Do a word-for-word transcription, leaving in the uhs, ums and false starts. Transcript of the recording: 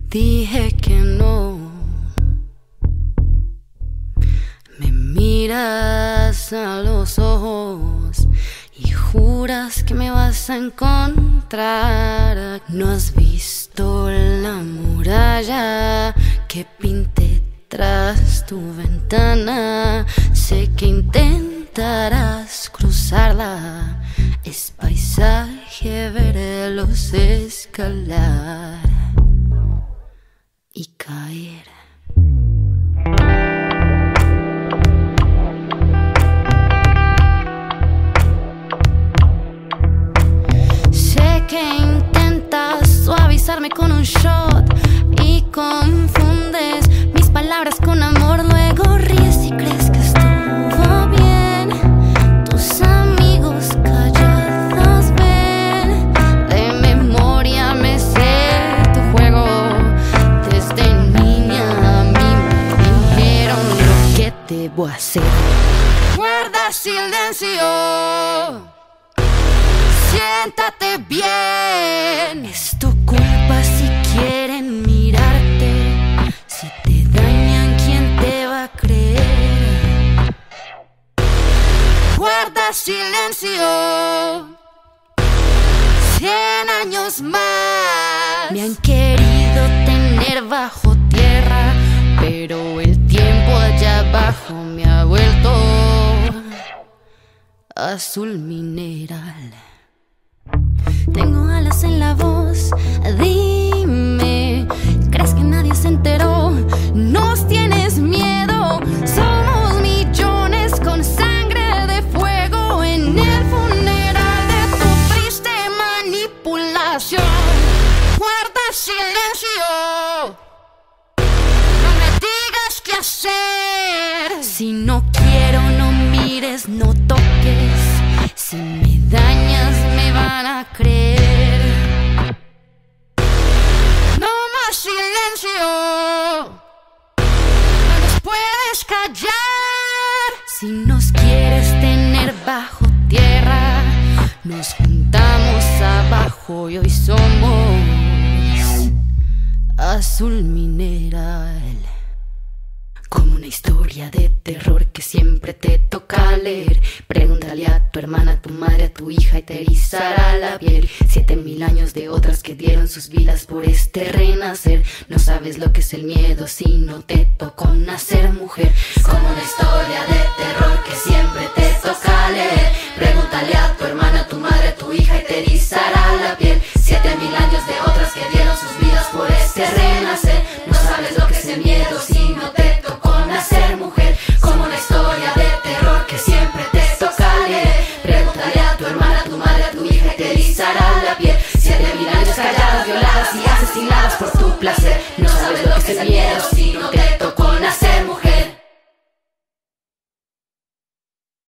dije que no. Me miras a los ojos y juras que me vas a encontrar. No has visto la muralla que pinté tras tu ventana. Sé que intentarás cruzarla. Es paisaje verlos escalar y caer. Sé que intentas suavizarme con un shot y confundes mis palabras con amor. Luego ríes y crees que estuvo bien. Tus amigos callados ven. De memoria me sé tu juego. Desde niña a mí me dijeron lo que debo hacer. Guarda silencio. Siéntate bien. Es tu culpa si quieren mirarte. Si te dañan, ¿quién te va a creer? Guarda silencio. Cien años más. Me han querido tener bajo tierra, pero el tiempo allá abajo me ha vuelto azul mineral. Tengo alas en la voz, dime, ¿crees que nadie se enteró? Nos tienes miedo, somos millones con sangre de fuego en el funeral de tu triste manipulación. Guarda silencio, no me digas qué hacer. Si no quiero, no mires, no toques. Si me dañas, me van a creer. No más silencio. No nos puedes callar. Si nos quieres tener bajo tierra, nos juntamos abajo y hoy somos azul mineral. Como una historia de terror que siempre te toca leer. Pregúntale a tu hermana, a tu madre, a tu hija y te erizará la piel. Siete mil años de otras que dieron sus vidas por este renacer. No sabes lo que es el miedo si no te tocó nacer mujer. Como una historia de terror que siempre te toca leer. Pregúntale a tu hermana, a tu madre, a tu hija y te erizará la piel. Siete mil años de otras que dieron sus vidas por este renacer. No sabes lo que es el miedo si no te tocó nacer mujer. Como una historia de terror que siempre te toca leer. Pregúntale a tu hermana, a tu madre, a tu hija y te erizará la piel. Siete mil años calladas, violadas y asesinadas por tu placer. No sabes lo que es el miedo si no te toca